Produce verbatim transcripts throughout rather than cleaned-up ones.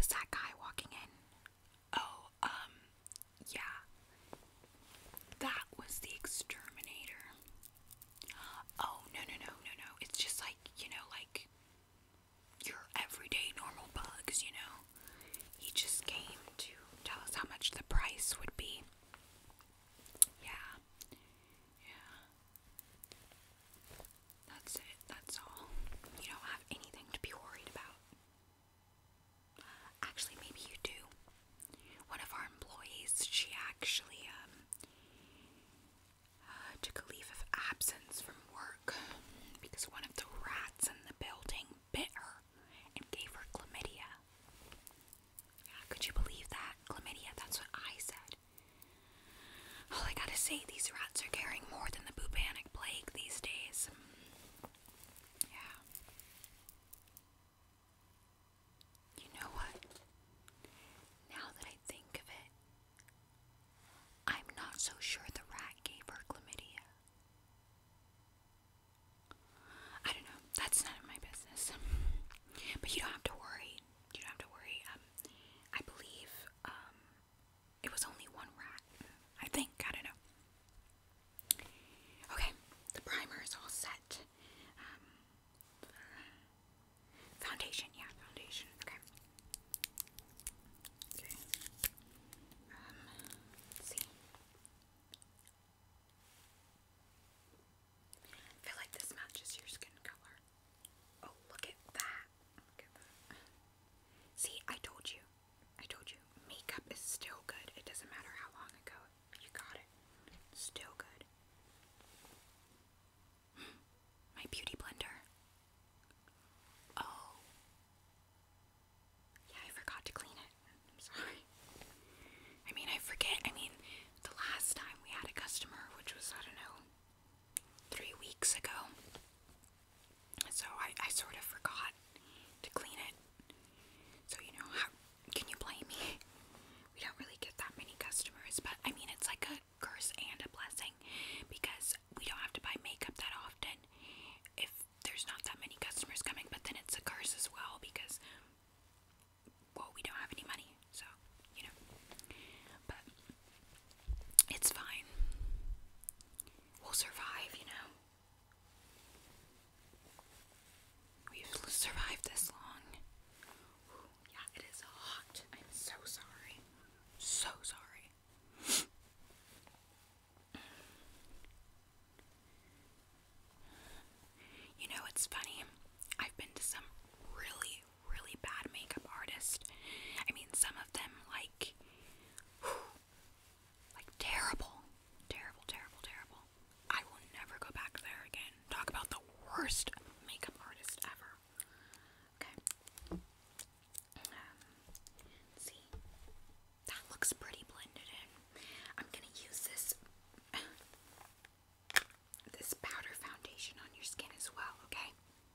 was that guy walking in? Oh, um, yeah. That was the exterminator. Oh, no, no, no, no, no. It's just like, you know, like your everyday normal bugs, you know. He just came to tell us how much the price would be. Yeah. Yeah. That's it. That's all. You don't have anything to be worried about. Actually, maybe you do. One of our employees, she actually, um, uh, took a leave of absence from work because one of the rats in the building bit her and gave her chlamydia. Yeah, could you believe that? Chlamydia, that's what I said. Well, I gotta say, these rats are carrying more than the bubonic plague these days. Yeah. You know what? Now that I think of it, I'm not so sure the rat gave her chlamydia. I don't know. That's none of my business. But you don't have to worry. You don't have to worry. Um, I believe, um, it was only one rat. I think. I don't know. Okay. The primer is all set. Um, foundation. Yeah, foundation. Okay. Okay. Um, let's see. I feel like this matches your skin color. Oh, look at that. Look at that. See, I told you. I told you. Makeup is still good. It doesn't matter how long ago you got it. Still good. My beauty blender. Oh. Yeah, I forgot to clean it. I'm sorry. I mean, I forget. I mean, the last time we had a customer, which was, I don't know, three weeks ago. So I, I sort of forgot to clean it. So, you know, how can you blame me? We don't really get that many customers, but I mean, it's like a curse and a blessing because we don't have to buy makeup that often if there's not that many customers coming, but then it's a curse as well because, well, we don't have any money, so, you know, but it's fine. We'll survive, you know. We've survived this long. Ooh, yeah, it is hot. I'm so sorry. So sorry. You know, it's funny. I've been to some really, really bad makeup artists. I mean, some of them, like, whew, like terrible. Terrible, terrible, terrible. I will never go back there again. Talk about the worst makeup artist ever. Okay. Um, let's see. That looks pretty blended in. I'm gonna use this this powder foundation on your skin as well, okay?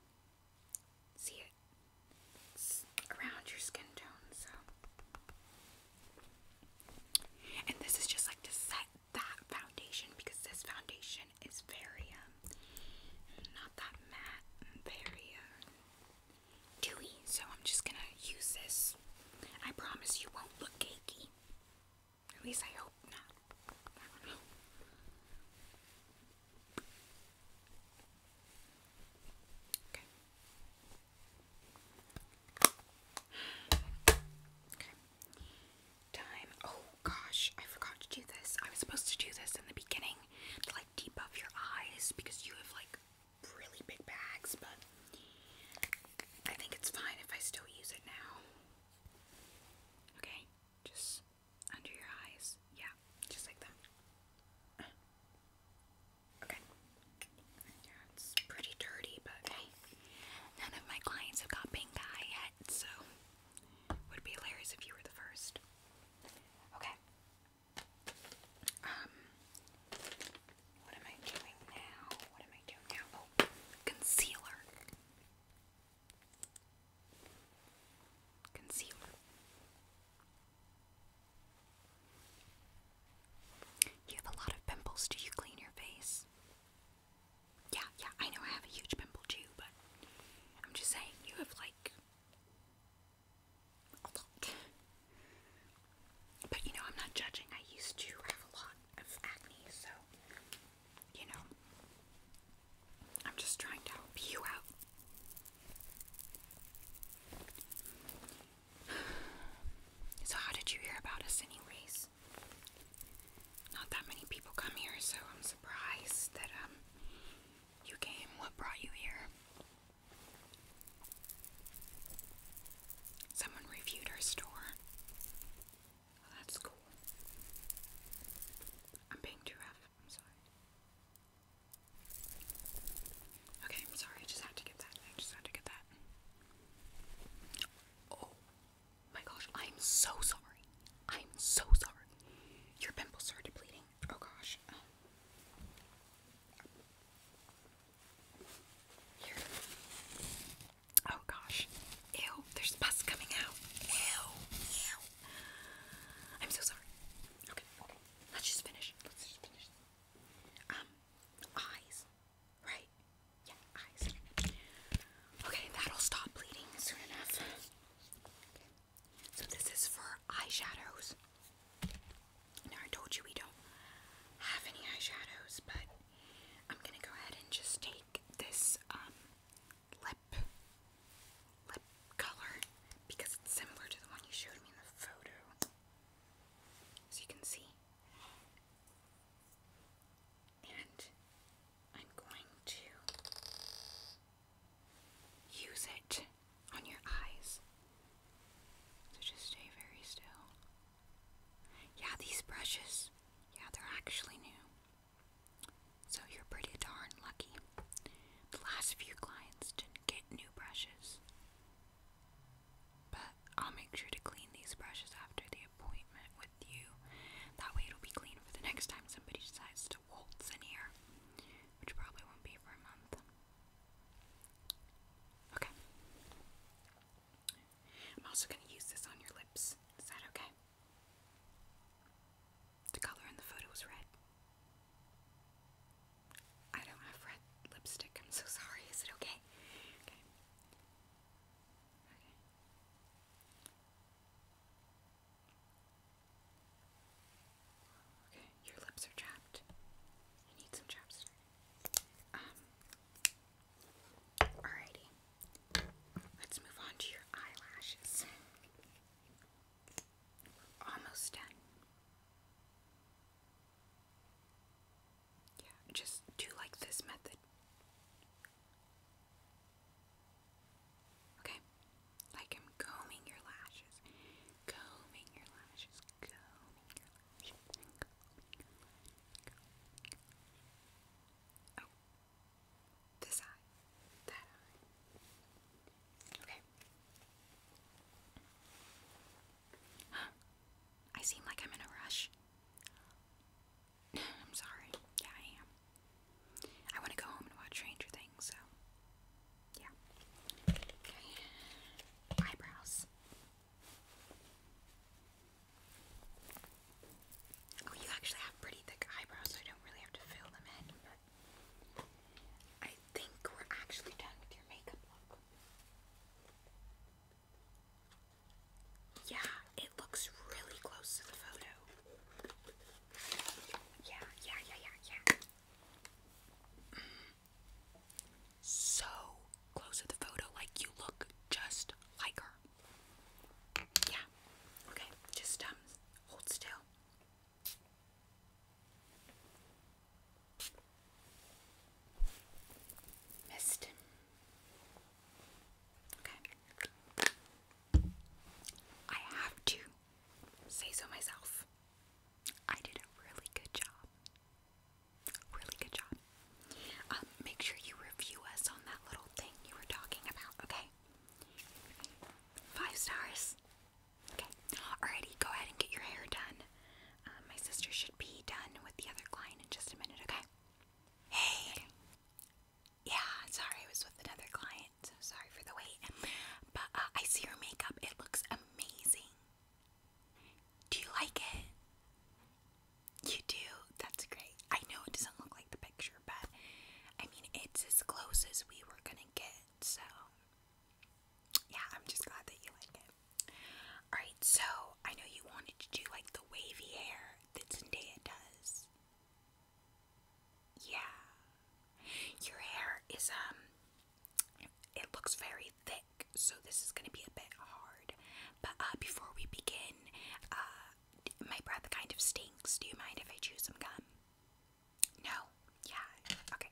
is, um, it looks very thick, so this is going to be a bit hard. But uh, before we begin, uh, my breath kind of stinks. Do you mind if I chew some gum? No? Yeah, okay.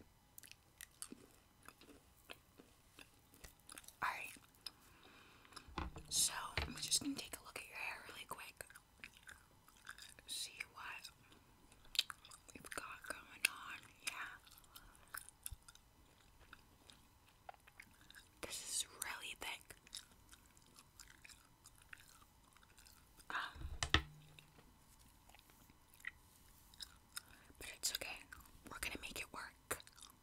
Alright. So, I'm just going to take a look at your hair really quick. See what we've got going on. Yeah. This is really thick. Um, but it's okay. We're gonna make it work.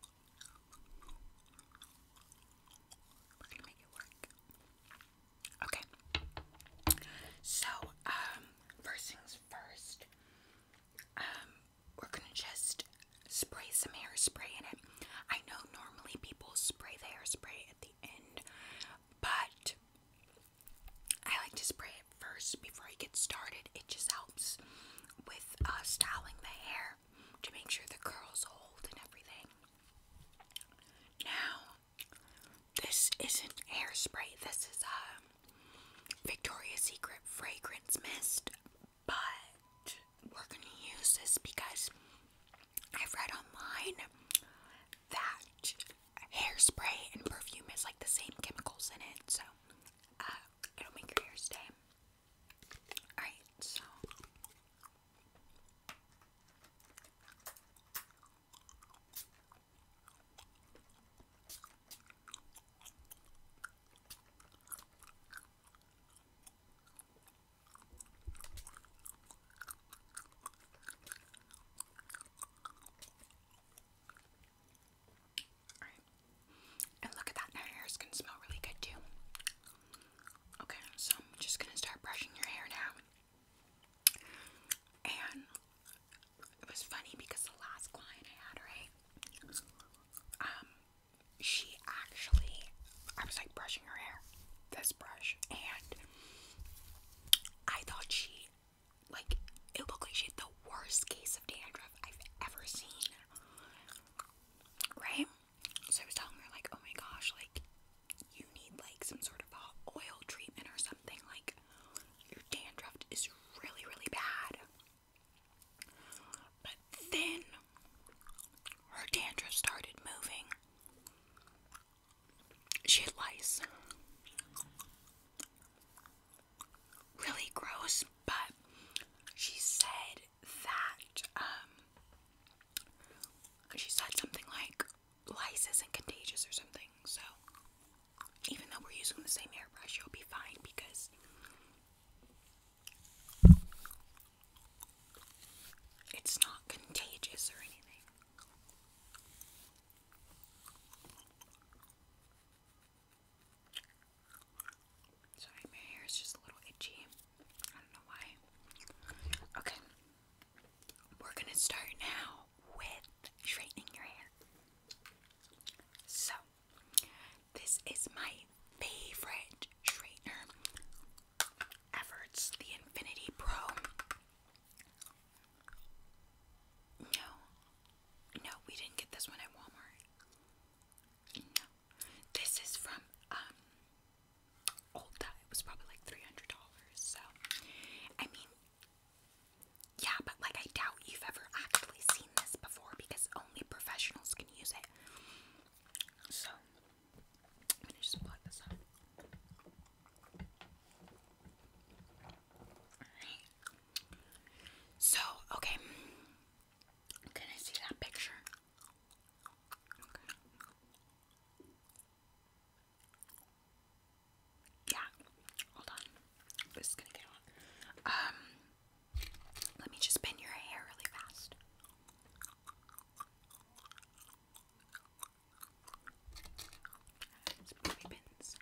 We're gonna make it work. Okay. So, um, first things first. Um, we're gonna just spray some hairspray in it. I know normally people spray the hairspray at the end, but I like to spray it first before I get started. It just helps with uh, styling the hair to make sure the curls hold and everything. Now, this isn't hairspray. This is a um, Victoria's Secret fragrance mist, but we're gonna use this because I've read online that hairspray and perfume is like the same chemicals in it, so uh, it'll make your hair stay. Alright, so and look at that, now your hair's gonna smell really good too. Okay, so I'm just gonna start brushing your hair now. And it was funny because the last client I had, right? Um, she actually, I was like brushing her hair, this brush, and I thought she, like, it looked like she had the worst case of dandruff I've ever seen. Right? So I was telling her, like, oh my gosh, like, you need, like, some sort of a oil treatment or something. Like, your dandruff is really, really bad. But then, her dandruff started moving. She had lice. Really gross, but she said that, um, she said something like, lice isn't contagious or something, so even though we're using the same hairbrush, you'll be fine because it's not contagious or anything. Sorry, my hair is just a little itchy. I don't know why. Okay, we're gonna start now with straightening your hair. So, this is my favorite straightener ever. It's the Infinity Pro. No, no, we didn't get this one at Walmart. No, this is from um Ulta. It was probably like three hundred dollars. So, I mean, yeah, but like I doubt you've ever actually seen this before because only professionals can use it. So, I'm gonna just plug this up. Alright. So, okay. Can I see that picture? Okay. Yeah. Hold on. This is gonna get on. Um, let me just pin your hair really fast. It's bobby pins.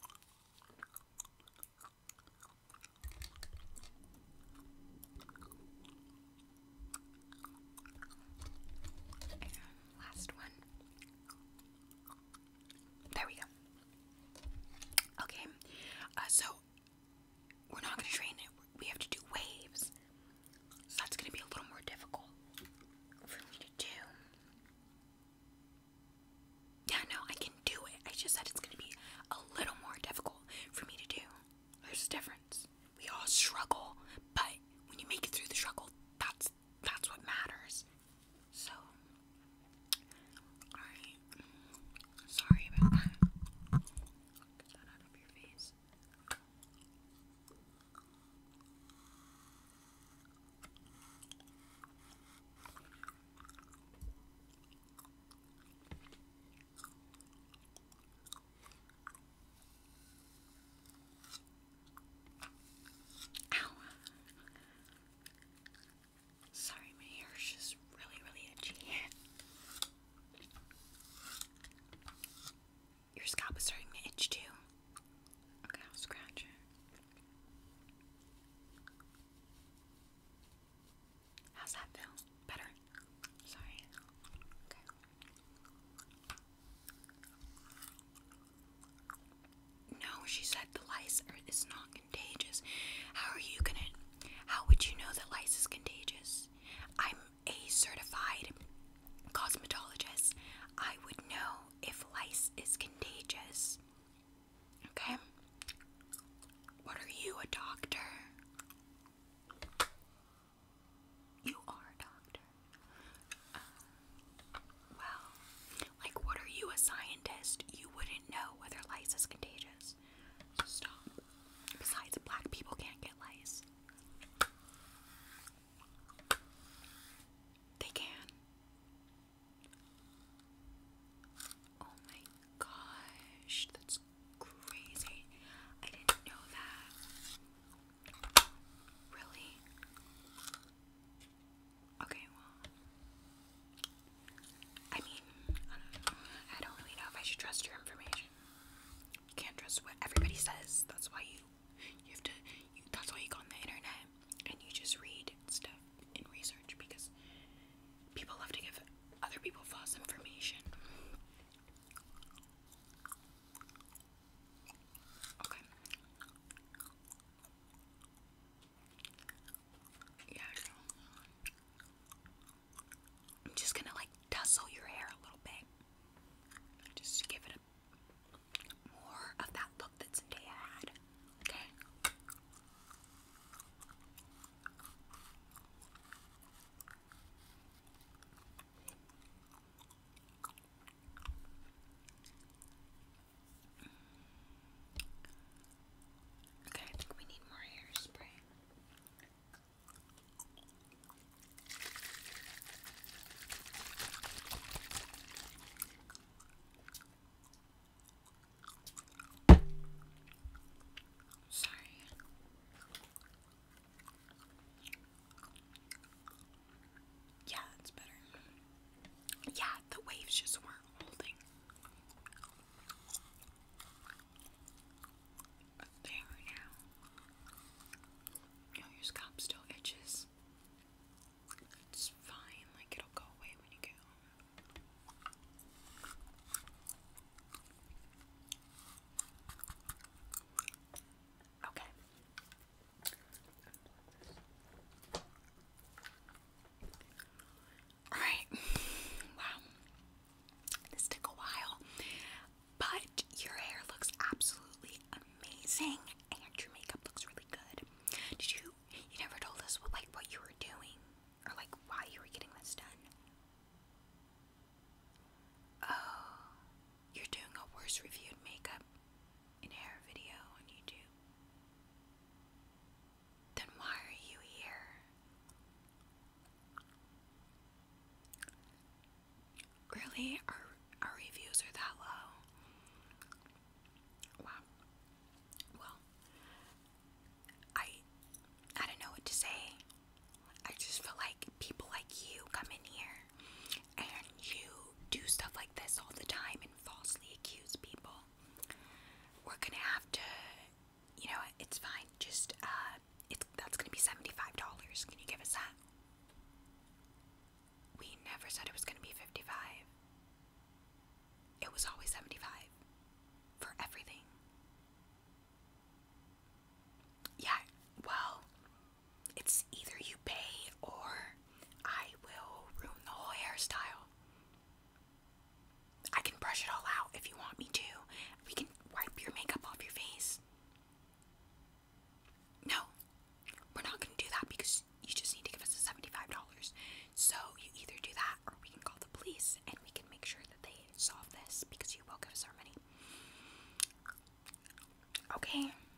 And last one. There we go. Okay, uh, so we're not gonna train it. We have to do waves. So that's gonna be a little more difficult for me to do. Yeah, no, scalp is starting to itch too. Okay, I'll scratch it. How's that feel? Better? Sorry. Okay. No, she said the lice are, is not contagious. How are you gonna, how would you know that lice is contagious? I'm a certified cosmetologist. I would know if lice is contagious. Okay? What are you, a doctor? You are a doctor. Uh, well, like, what are you, a scientist? You wouldn't know whether lice is contagious. So stop. Besides, black people can't get lice. They can. Oh my gosh, that's crazy. I didn't know that. Really? Okay, well, I mean, I don't, I don't really know if I should trust your information. You can't trust what everybody says. That's why you, you have to, you, that's why you go on the internet and you just read stuff and research, because people love to give other people false information. Okay. Yeah, I know. I'm just gonna like tussle your hair a little bit, just to give it a more of that look that Zendaya had. Okay. Okay, I think we need more hairspray. Sorry. Yeah, that's better. Yeah, the waves just weren't holding. There now. Oh, your scalp still itches. It's fine, like it'll go away when you get home. Okay. Alright. Wow. This took a while. But your hair looks absolutely amazing. And your makeup looks really good. Did you you never told us what like what you were doing? Or like why you were getting this done? Oh, you're doing a worse reviewed makeup and hair video on YouTube. Then why are you here? Really? Our, our reviews are that low? Wow. Well, I, I don't know what to say. I just feel like people like you come in here and you do stuff like this all the time and falsely accuse people. We're gonna have to, you know, it's fine. Just, uh, it's, that's gonna be seventy-five dollars. Can you give us that? We never said it was gonna be fifty-five. It was always seventy-five for everything. Yeah, well, it's either you pay or I will ruin the whole hairstyle. I can brush it all out if you want me to. We can wipe your makeup off your face. No, we're not gonna do that because you just need to give us the seventy-five dollars. So you either do that or we can call the police and we can make sure that they solve this because you will give us our money. Okay?